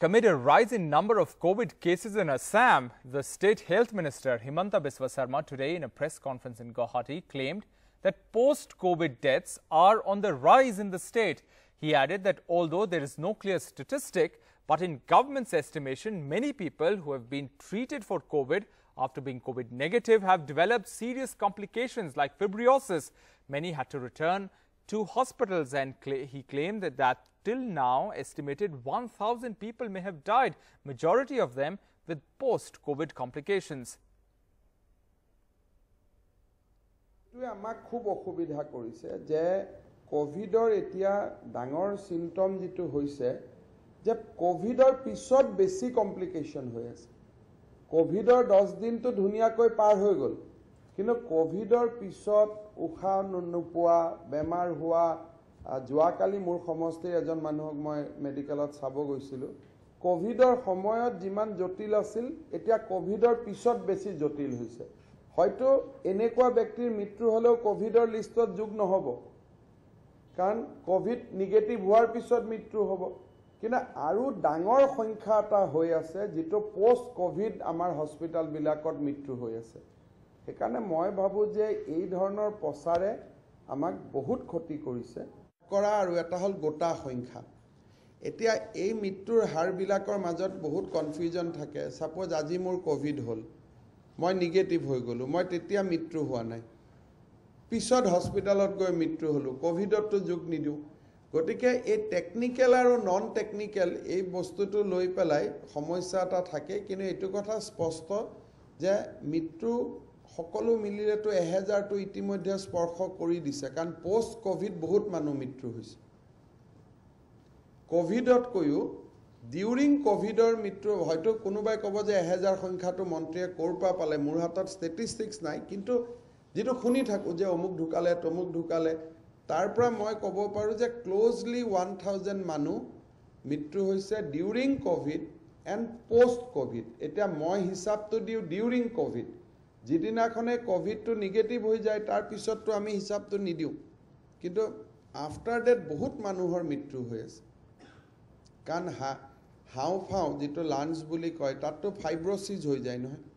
Amid a rise in number of COVID cases in Assam, the State Health Minister Himanta Biswa Sarma today in a press conference in Guwahati claimed that post-COVID deaths are on the rise in the state. He added that although there is no clear statistic, but in government's estimation, many people who have been treated for COVID after being COVID negative have developed serious complications like fibrosis. Many had to return to hospitals, and he claimed that till now estimated 1,000 people may have died, majority of them with post-COVID complications. আমাক খুব অসুবিধা কৰিছে যে কোভিডৰ এতিয়া ডাঙৰ symptom যেটো হৈছে যে কোভিডৰ পিছত বেছি কমপ্লিকেশন হৈ আছে কোভিডৰ 10 দিনটো ধুনিয়াকৈ পাৰ হৈ গল কিন্তু কোভিডৰ পিছত উখা নুপুৱা বেমাৰ হোৱা জুৱাকালি মোৰ সমষ্টিৰ এজন মানুহক মই মেডিকেলত চাব গৈছিলো কোভিডৰ সময়ত যিমান জটিল আছিল এতিয়া কোভিডৰ পিছত বেছি জটিল হৈছে হয়তো এনেকুৱা ব্যক্তিৰ মৃত্যু হলেও কোভিডৰ লিষ্টত যোগ নহব কাৰণ কোভিড নেগেটিভ হোৱাৰ পিছত মৃত্যু হ'ব কিন্তু আৰু ডাঙৰ সংখ্যা এটা হৈ আছে যেটো পোষ্ট কোভিড আমাৰ হস্পিটাল বিলাকত মৃত্যু হৈ আছে সেইকাৰণে মই ভাবো যে এই ধৰণৰ প্ৰচাৰে আমাক বহুত ক্ষতি কৰিছে কৰা আৰু এটা হল গোটা সংখ্যা এতিয়া এই মৃত্যুৰ হাৰ বিলাকৰ মাজত বহুত কনফিউজন থাকে সাপোজ আজি মোৰ কোভিড হল মই নেগেটিভ হৈ গলো মই তেতিয়া মৃত্যু হোৱা নাই পিছত হস্পিটালত গৈ মৃত্যু হলো কোভিডতো যোগ নিদিও গতিকে এই টেকনিক্যাল আৰু নন টেকনিক্যাল এই বস্তুটো লৈ পেলাই সমস্যা এটা থাকে কিন্তু এটো কথা স্পষ্ট যে মৃত্যু সকলো মিলিলেতো 1000 টো ইতিমধ্যে স্পৰ্শ কৰি দিছে কাৰণ পোষ্ট কোভিড বহুত মানুহ মৃত্যু হৈছে কোভিডত কয়ো ডিউৰিং কোভিডৰ মৃত্যু হয়তো কোনোবাই কব যে 1000 সংখ্যাটো মন্ত্ৰীয়ে কৰপা পালে মোৰ হাতত ষ্টেটিষ্টিক্স নাই কিন্তু যেটো শুনি থাকো যে অমুক ঢুকালে তমুক ঢুকালে তাৰ পৰা মই কব পাৰো যে ক্লোজলি 1000 মানুহ মৃত্যু হৈছে during covid and post covid এটা মই হিসাবটো দিও ডিউৰিং কোভিড যেদিনাখনে কোভিডটো নেগেটিভ হৈ যায় তাৰ পিছতটো আমি হিসাবটো নিদিও কিন্তু আফটাৰ ডেট বহুত মানুহৰ মৃত্যু হৈ আছে কাৰণ হাওফাও যেটো লাঞ্চ বুলি কয় তাতটো ফাইব্ৰোসিস হৈ যায় নহয়